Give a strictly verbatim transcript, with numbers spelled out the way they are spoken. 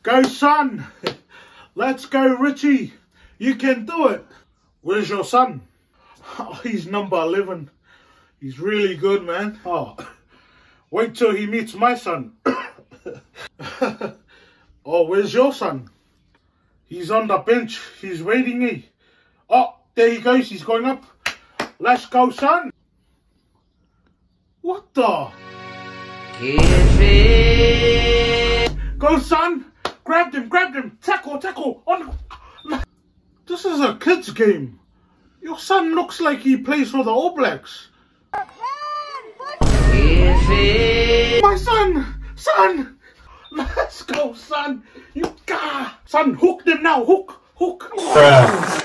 Go, son. Let's go, Richie. You can do it. Where's your son? Oh, he's number eleven. He's really good, man. Oh, wait till he meets my son. Oh, where's your son? He's on the bench. He's waiting me. Oh, there he goes. He's going up. Let's go, son. What the? Go, son. Grab him, grab him. Tackle, tackle. On. This is a kid's game. Your son looks like he plays for the All Blacks. My son! Son! Let's go, son! You ga! Son, hook them now! Hook! Hook!